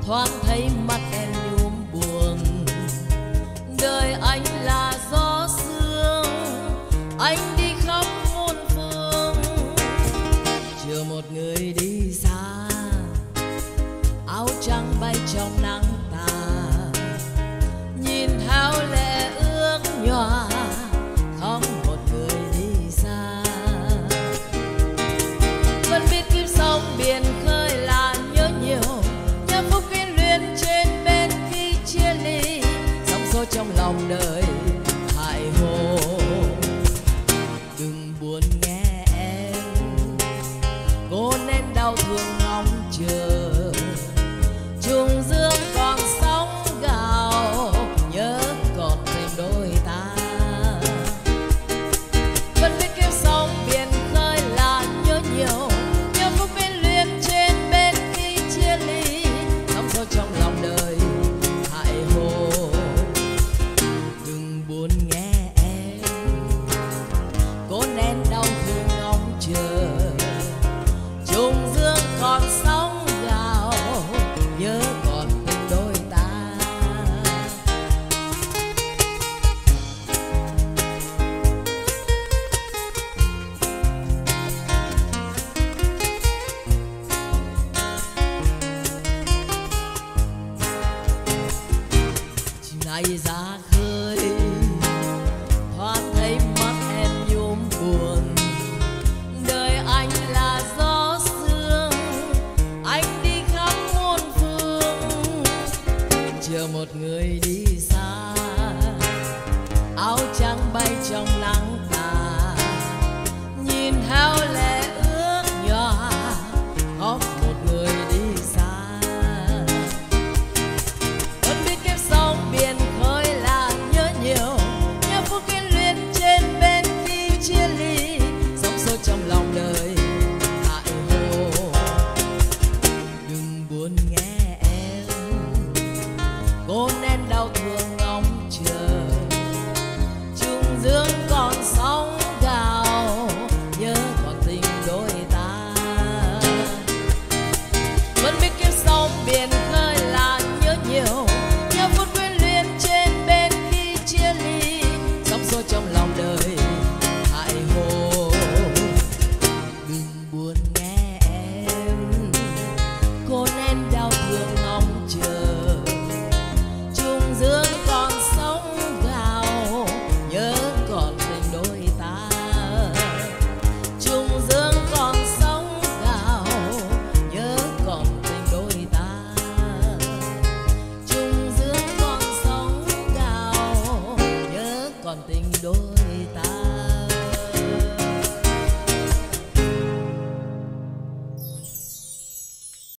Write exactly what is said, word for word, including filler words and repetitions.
thoáng thấy mắt em nhuốm buồn. Đời anh là gió sương, anh đi khắp muôn phương, chờ một người đi xa. Áo trắng bay trong nắng tà, nhìn theo lệ ước nhòa, không một người đi xa. Vẫn biết kiếp sông biển khơi là nhớ nhiều, nhớ phút quyến luyến trên bên khi chia ly. Sóng xô trong lòng đời hại hồ, đừng buồn nghe em, cô nên đau thương ngóng chờ. Trùng dương còn sóng gào, nhớ còn thêm đôi ta. Vẫn biết kiếp sông biển khơi là nhớ nhiều, nhớ phút quyến luyến trên bên khi chia ly. Sóng xô trong lòng đời hại hồ, đừng buồn nghe em, cố nén đau thương ngóng chờ. Trùng dương còn sóng gào, nhớ còn tình đôi ta. Chiều nay ra khơi, thoáng thấy mắt em nhuốm buồn. Đời anh là gió sương, anh đi khắp muôn phương, chờ một người đi xa. Áo trắng bay trong nắng tà, nhìn theo lệ ước nhòa, khóc một người đi xa. Vẫn biết kiếp sông biển khơi là nhớ nhiều, nhớ phút quyến luyến trên bên khi chia ly. Sóng xô trong lòng đời hại hồ, đừng buồn nghe em, cô nén đau thương ngóng chờ. Trùng dương còn sóng gào, nhớ còn tình đôi ta. Vẫn biết kiếp sông biển khơi là nhớ nhiều, nhớ phút quyến luyến trên bên khi chia ly. Sóng xô trong lòng đời hại hồ, đừng buồn nghe em, cô nén đau thương ngóng chờ. Trùng dương còn sóng gào, nhớ còn tình đôi ta. Trùng dương còn sóng gào, nhớ còn tình đôi ta. Trùng dương còn sóng gào, nhớ còn tình đôi ta.